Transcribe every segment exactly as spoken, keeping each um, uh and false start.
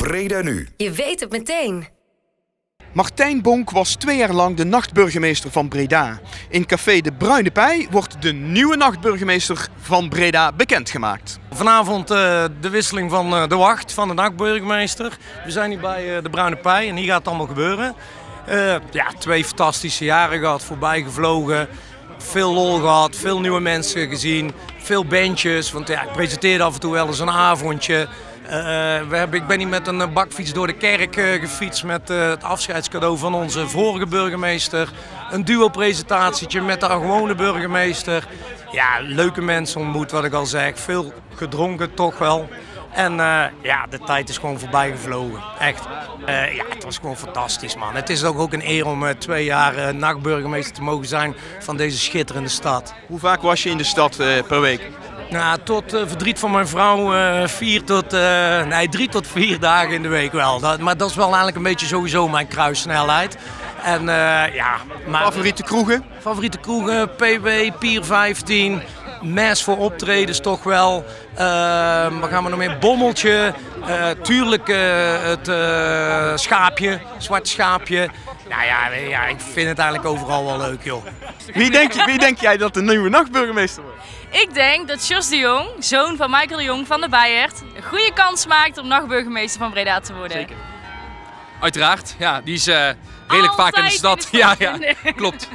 Breda Nu. Je weet het meteen. Martijn Bonk was twee jaar lang de nachtburgemeester van Breda. In café De Bruine Pij wordt de nieuwe nachtburgemeester van Breda bekendgemaakt. Vanavond uh, de wisseling van uh, de wacht van de nachtburgemeester. We zijn hier bij uh, De Bruine Pij en hier gaat het allemaal gebeuren. Uh, ja, twee fantastische jaren gehad, voorbij gevlogen. Veel lol gehad, veel nieuwe mensen gezien, veel bandjes. Want ja, ik presenteerde af en toe wel eens een avondje. Uh, we hebben, ik ben hier met een bakfiets door de kerk uh, gefietst met uh, het afscheidscadeau van onze vorige burgemeester. Een duo-presentatietje met de gewone burgemeester. Ja, leuke mensen ontmoet, wat ik al zeg. Veel gedronken, toch wel. En uh, ja, de tijd is gewoon voorbij gevlogen. Echt. Uh, ja, het was gewoon fantastisch, man. Het is ook, ook een eer om uh, twee jaar uh, nachtburgemeester te mogen zijn van deze schitterende stad. Hoe vaak was je in de stad uh, per week? Nou, tot uh, verdriet van mijn vrouw, uh, vier tot, uh, nee, drie tot vier dagen in de week wel. Dat, maar dat is wel eigenlijk een beetje sowieso mijn kruissnelheid. En uh, ja, maar, favoriete kroegen? Favoriete kroegen, P W, Pier vijftien, mes voor optredens toch wel. Uh, wat gaan we nog meer? Bommeltje, uh, tuurlijk uh, het uh, schaapje, zwart schaapje. Nou ja, ja, ik vind het eigenlijk overal wel leuk, joh. Wie denk, je, wie denk jij dat de nieuwe nachtburgemeester wordt? Ik denk dat Jos de Jong, zoon van Michael de Jong van de Bijert, een goede kans maakt om nachtburgemeester van Breda te worden. Zeker. Uiteraard, ja, die is uh, redelijk Altijd vaak in de stad. In de stad. Ja, ja, klopt.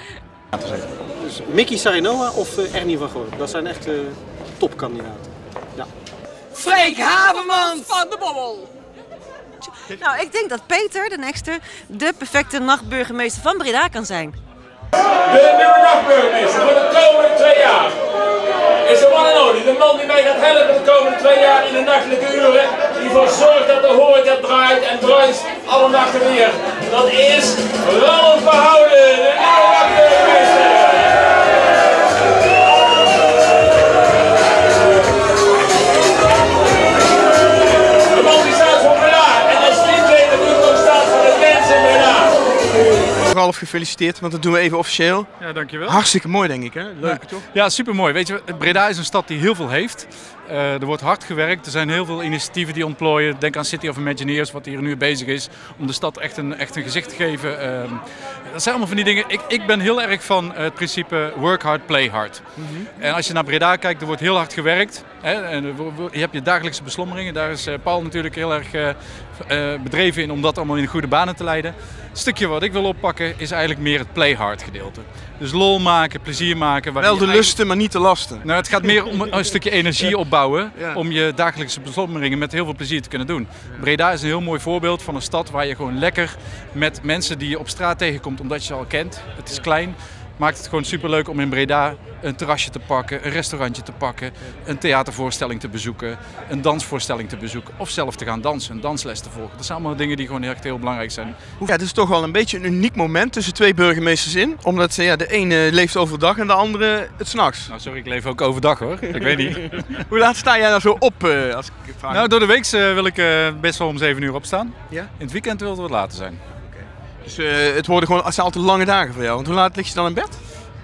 Dus Mickey Sarinoa of uh, Ernie van Gorp, dat zijn echt uh, topkandidaten. Ja. Freek Haverman van de Bobbel. Nou, ik denk dat Peter, de nekste, de perfecte nachtburgemeester van Breda kan zijn. De nieuwe nachtburgemeester voor de komende twee jaar is de one and only, de man die mij gaat helpen de komende twee jaar in de nachtelijke uren, die ervoor zorgt dat de horeca draait en draait alle nachten weer. Dat is Ralf Verhouden, de nieuwe nachtburgemeester. De man die staat voor Breda en als niet weet natuurlijk ook staat voor de mensen in Breda. Ralf, gefeliciteerd, want dat doen we even officieel. Ja, dankjewel. Hartstikke mooi, denk ik, hè? Leuk, ja, toch? Ja, supermooi. Weet je, Breda is een stad die heel veel heeft. Uh, er wordt hard gewerkt, er zijn heel veel initiatieven die ontplooien. Denk aan City of Imagineers, wat hier nu bezig is, om de stad echt een, echt een gezicht te geven. Uh, dat zijn allemaal van die dingen. Ik, ik ben heel erg van uh, het principe work hard, play hard. Mm-hmm. En als je naar Breda kijkt, er wordt heel hard gewerkt. Hè, en je hebt je dagelijkse beslommeringen. Daar is uh, Paul natuurlijk heel erg uh, uh, bedreven in om dat allemaal in goede banen te leiden. Het stukje wat ik wil oppakken is eigenlijk meer het play hard gedeelte. Dus lol maken, plezier maken. Wel de lusten, maar niet de lasten. Nou, het gaat meer om een stukje energie opbouwen, ja, om je dagelijkse beslommeringen met heel veel plezier te kunnen doen. Ja. Breda is een heel mooi voorbeeld van een stad waar je gewoon lekker met mensen die je op straat tegenkomt, omdat je ze al kent. Het is klein. Maakt het gewoon superleuk om in Breda een terrasje te pakken, een restaurantje te pakken, een theatervoorstelling te bezoeken, een dansvoorstelling te bezoeken of zelf te gaan dansen, een dansles te volgen. Dat zijn allemaal dingen die gewoon echt heel belangrijk zijn. Ja, het is toch wel een beetje een uniek moment tussen twee burgemeesters in, omdat ja, de ene leeft overdag en de andere het 's nachts. Nou sorry, ik leef ook overdag hoor, ik weet niet. Hoe laat sta jij nou zo op? Uh, als ik vraag nou, door de week uh, wil ik uh, best wel om zeven uur opstaan. Ja? In het weekend wil het wat later zijn. Dus uh, het worden gewoon, het zijn altijd lange dagen voor jou. Want hoe laat lig je dan in bed?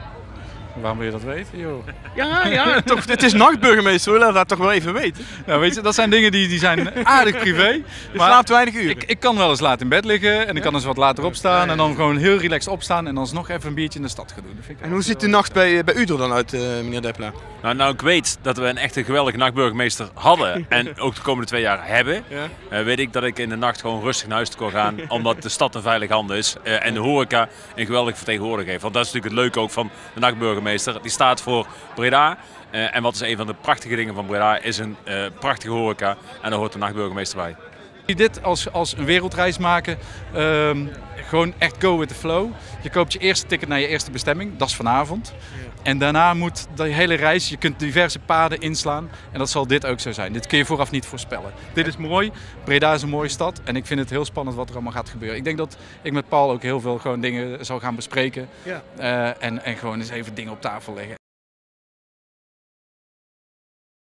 Waarom wil je dat weten, joh? Ja, ja, toch, het is nachtburgemeester, we laten dat toch wel even weten. Nou, weet je, dat zijn dingen die, die zijn aardig privé. Je slaapt weinig uren. Ik, ik kan wel eens laat in bed liggen en ik kan eens wat later opstaan. Ja, en dan gewoon heel relaxed opstaan en dan nog even een biertje in de stad gaan doen. Dat vind ik en hoe ziet de nacht bij, bij u er dan uit, uh, meneer Deppelaar? Nou, nou, ik weet dat we een echt een geweldige nachtburgemeester hadden en ook de komende twee jaar hebben. Ja. Uh, weet ik dat ik in de nacht gewoon rustig naar huis kon gaan, omdat de stad een veilige handen is. Uh, en de horeca een geweldige vertegenwoordiger heeft. Want dat is natuurlijk het leuke ook van de nachtburgemeester. Die staat voor Breda. Uh, en wat is een van de prachtige dingen van Breda is een uh, prachtige horeca. En daar hoort de nachtburgemeester bij. Dit als, als een wereldreis maken, um, gewoon echt go with the flow. Je koopt je eerste ticket naar je eerste bestemming, dat is vanavond. Ja. En daarna moet de hele reis, je kunt diverse paden inslaan en dat zal dit ook zo zijn. Dit kun je vooraf niet voorspellen. Dit is mooi, Breda is een mooie stad en ik vind het heel spannend wat er allemaal gaat gebeuren. Ik denk dat ik met Paul ook heel veel gewoon dingen zal gaan bespreken. Ja. Uh, en, en gewoon eens even dingen op tafel leggen.